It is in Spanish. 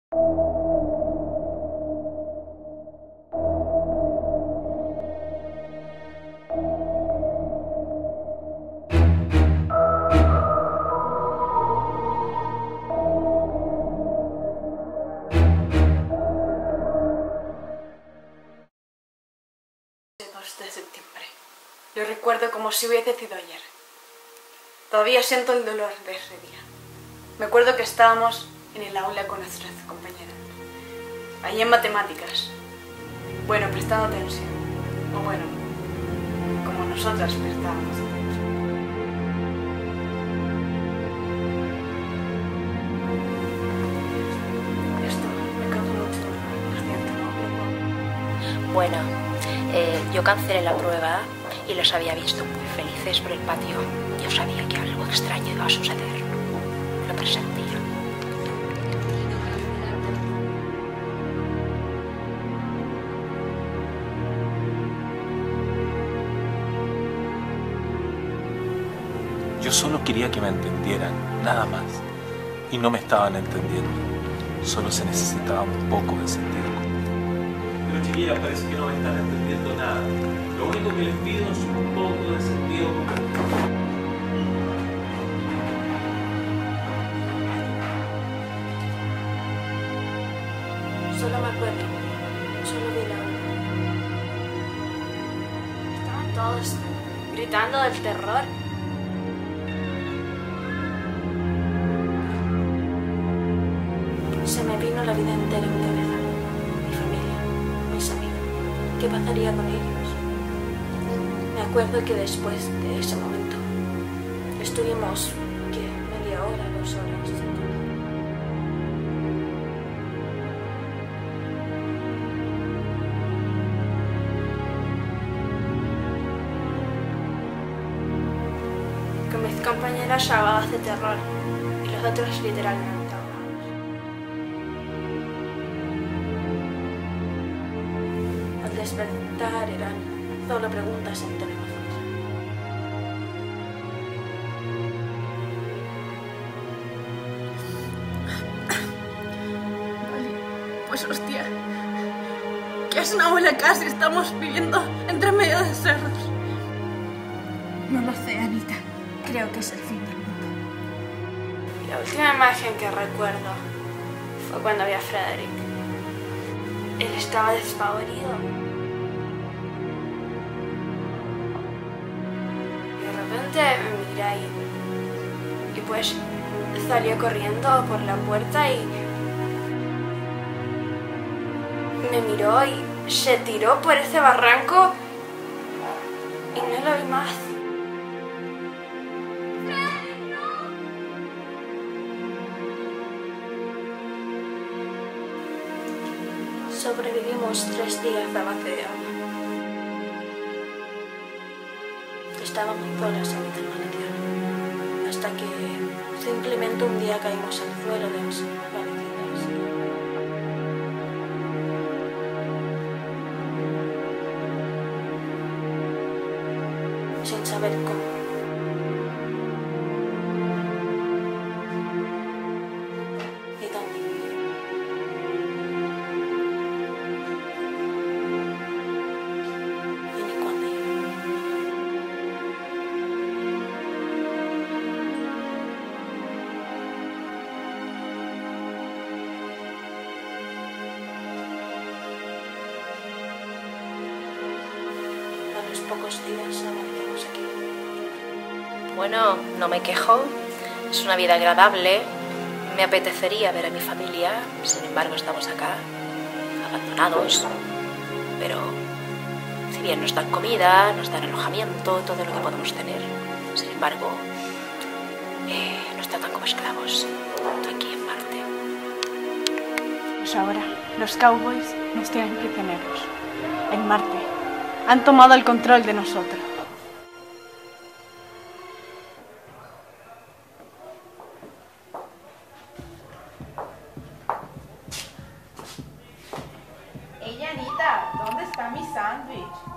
De septiembre. Lo recuerdo como si hubiese sido ayer. Todavía siento el dolor de ese día. Me acuerdo que estábamos en el aula con nuestras compañeras, allí en matemáticas. Bueno, prestando atención. O bueno, como nosotras prestábamos atención. Esto me causa mucho dolor. Lo siento, no. Bueno, yo cancelé la prueba y los había visto muy felices por el patio. Yo sabía que algo extraño iba a suceder. Lo presentía. Yo solo quería que me entendieran, nada más. Y no me estaban entendiendo. Solo se necesitaba un poco de sentido común. Pero chiquillas, parece que no me están entendiendo nada. Lo único que les pido es un poco de sentido común. Solo me acuerdo. Solo vi la hora. Estaban todos gritando del terror. Se me vino la vida entera en mi cabeza. Mi familia, mis amigos. ¿Qué pasaría con ellos? Me acuerdo que después de ese momento estuvimos, ¿qué? Media hora, 2 horas. Con mis compañeras llamadas de terror y los otros literalmente. Al despertar eran solo preguntas entre nosotros. Vale, pues hostia, ¿qué es una buena casa? Estamos viviendo entre medio de cerros. No lo sé, Anita. Creo que es el fin del mundo. La última imagen que recuerdo fue cuando vi a Frederick. Él estaba despavorido. Y de repente me miré ahí. Y pues salió corriendo por la puerta y me miró y se tiró por ese barranco y no lo vi más. Sobrevivimos 3 días a base de agua. Estábamos solas habitando la tierra, hasta que simplemente un día caímos al suelo de los parecidos. Sin saber cómo. Ni dónde. A los pocos días amanecemos aquí. Bueno, no me quejo. Es una vida agradable. Me apetecería ver a mi familia. Sin embargo, estamos acá, abandonados. Pero si bien nos dan comida, nos dan alojamiento, todo lo que podemos tener. Sin embargo, nos tratan como esclavos aquí en Marte. Pues ahora los cowboys nos tienen prisioneros. En Marte. Han tomado el control de nosotros. Ey, Anita, ¿dónde está mi sándwich?